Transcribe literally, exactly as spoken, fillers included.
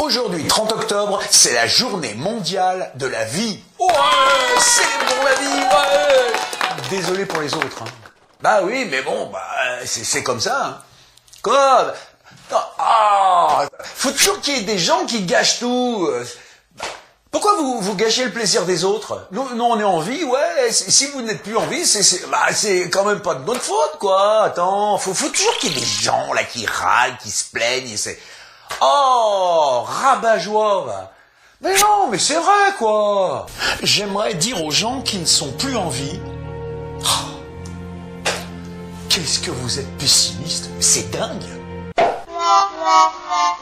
Aujourd'hui, trente octobre, c'est la journée mondiale de la vie. Ouais, célébrons la vie, ouais. Désolé pour les autres. Hein. Bah oui, mais bon, bah, c'est comme ça. Hein. Quoi? Ah, faut toujours qu'il y ait des gens qui gâchent tout. Pourquoi vous, vous gâchez le plaisir des autres? Nous, nous, on est en vie, ouais. Si vous n'êtes plus en vie, c'est bah, c'est quand même pas de notre faute, quoi. Attends, faut, faut toujours qu'il y ait des gens là qui râlent, qui se plaignent. C'est oh, rabat-joie, va. Mais non, mais c'est vrai, quoi. J'aimerais dire aux gens qui ne sont plus en vie, oh, qu'est-ce que vous êtes pessimiste, c'est dingue.